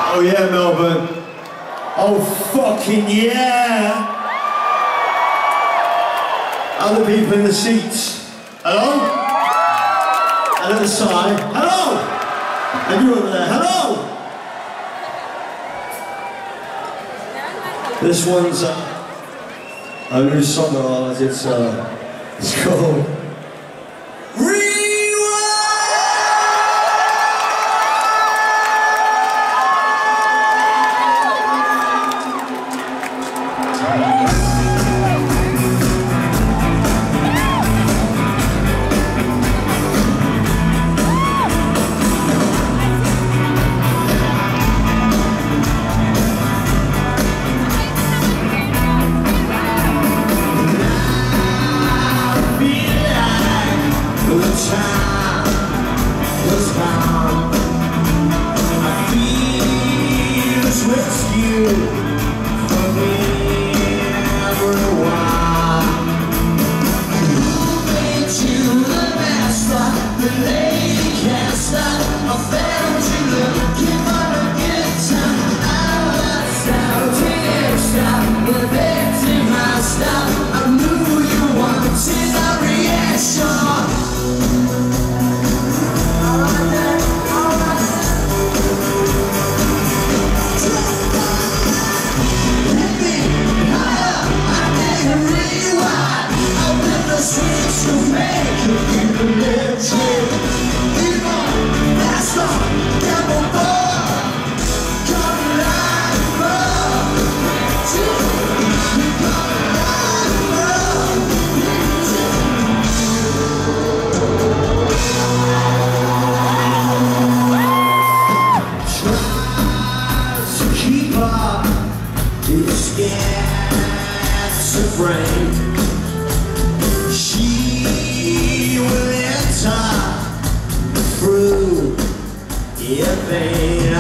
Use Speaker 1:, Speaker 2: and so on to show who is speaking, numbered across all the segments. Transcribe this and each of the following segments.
Speaker 1: Oh yeah, Melbourne. Oh fucking yeah! Other people in the seats. Hello? And at the side. Hello! And you over there. Hello! This one's a new song of ours. It's called she will enter through your vein.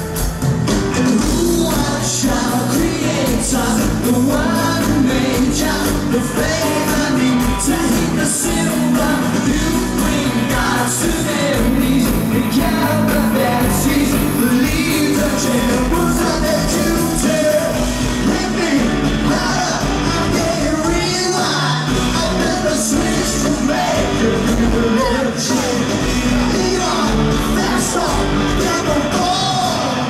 Speaker 1: And who shall create the one who made you, the flame I need to heat the silver. You bring gods to their knees and count the fancies, believe the temples of their duty. Let me higher, I'm getting rewind. I'll never switch to make you live change. Lead on, fast on, never fall.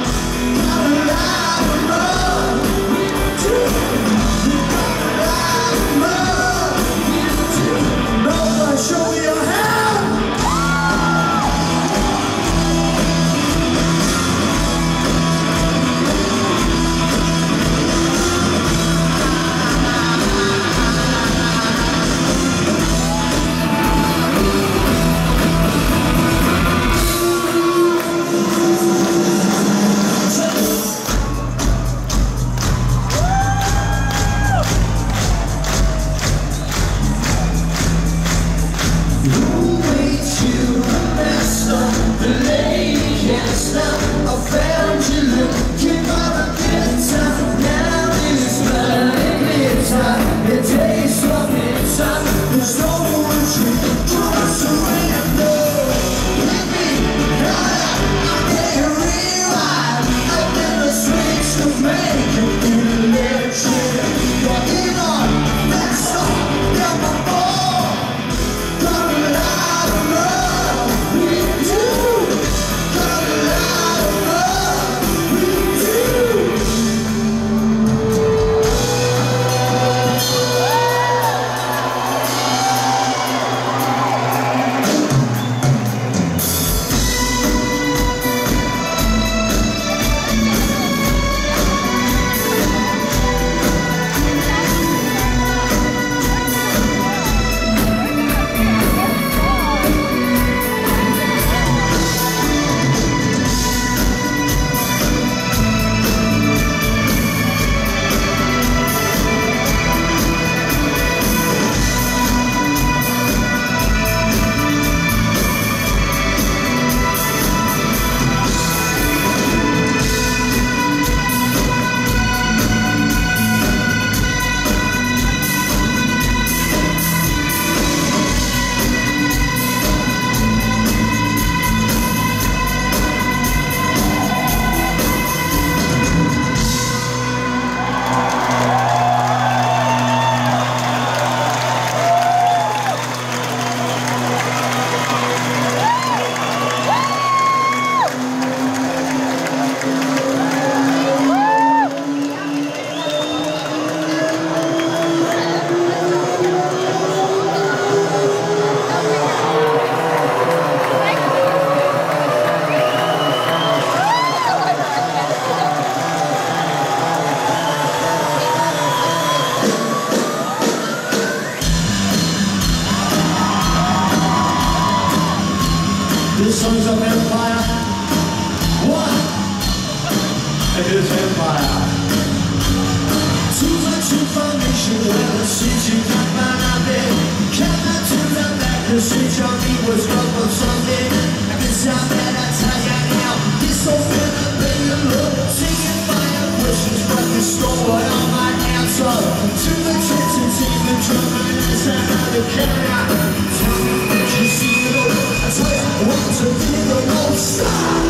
Speaker 1: you ever since you got my number. Come out to the back, the switch on me was up on something. I guess I better tell you now, this old feeling, baby, look. Singing fire questions, but you stole all my answer. To the church and even drumming as I had to carry out. Tell me what you see, I tell you what to do, don't stop.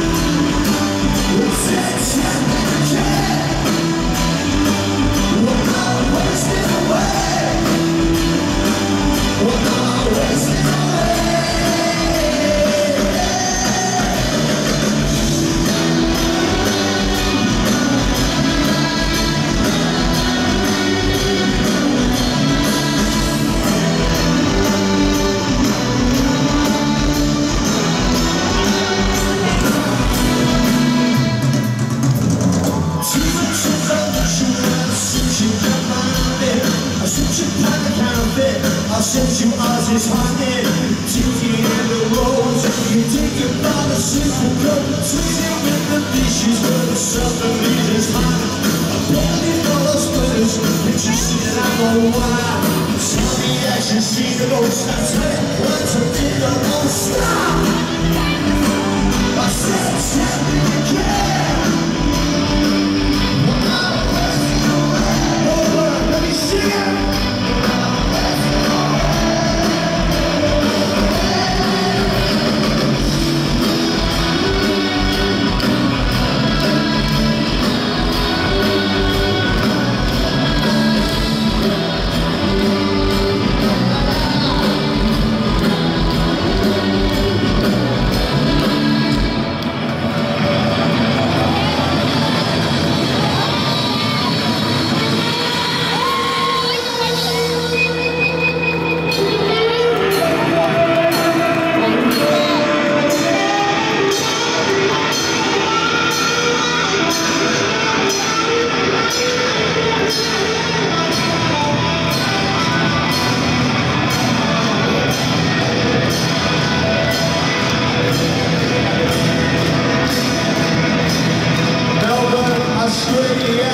Speaker 1: It's I'll send you ours is haunted. Digging in the roads, you think about a simple girl, swimming in the beaches where the submarine is hot. I'm blowing all those splitters, but you see that I'm on wire. Tell me as you see the ghost, I tell you what to do, don't stop. I said, tell me again. Over, let me sing it. Melbourne, Australia.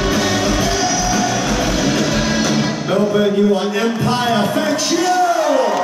Speaker 1: Melbourne, you are Empire. Thank you!